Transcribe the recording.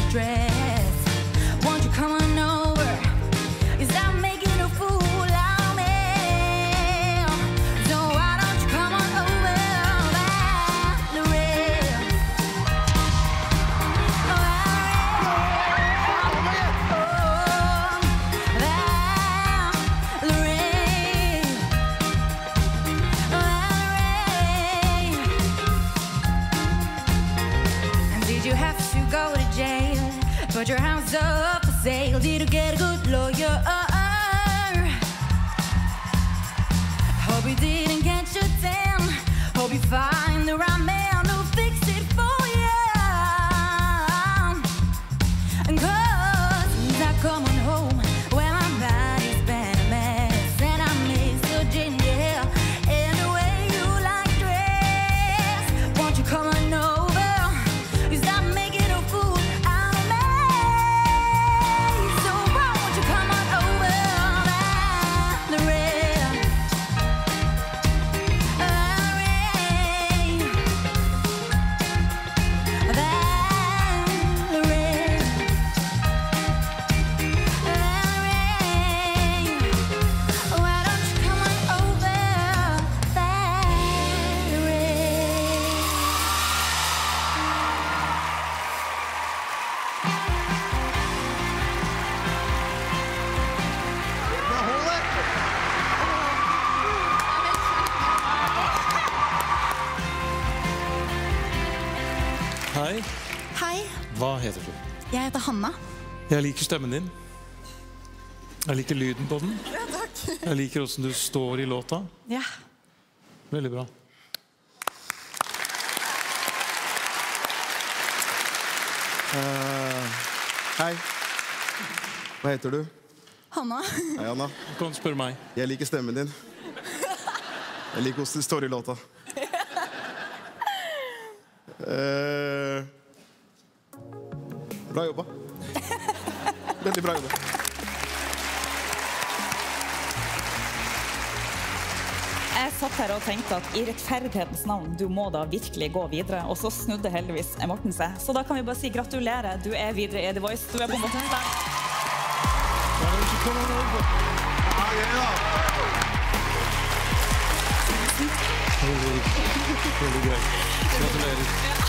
stress. Won't you come on over? Is that making a fool out of me? So why don't you come on over, Valerie? Did you have to go to jail? Put your house up for sale. Did you get a good lawyer? Hope you didn't get your tan. Hope you find the right man who'll fix it for you. And 'cause I come on home when my body's been a mess, and I miss your ginger and the way you like dress. Won't you come on over? Is that making a fool out of me? So why won't you come on over, Valerie? Hei, Hei, hva heter du? jeg heter Hanna. Jeg liker stemmen din. Jeg liker lyden på den. Ja, takk. Jeg liker hvordan du står i låta. Ja. Veldig bra. Hei. Hva heter du? Hanna. Hei, Anna. Du kan spørre meg. Jeg liker stemmen din. Jeg liker hvordan du står i låta. Bra jobba. Veldig bra jobba. Jeg satt her og tenkte at i rettferdighetens navn, du må da virkelig gå videre. Og så snudde heldigvis Morten seg. Så da kan vi bare si gratulerer. Du er videre i The Voice. Du er på Morten seg. Veldig gøy. Gratulerer.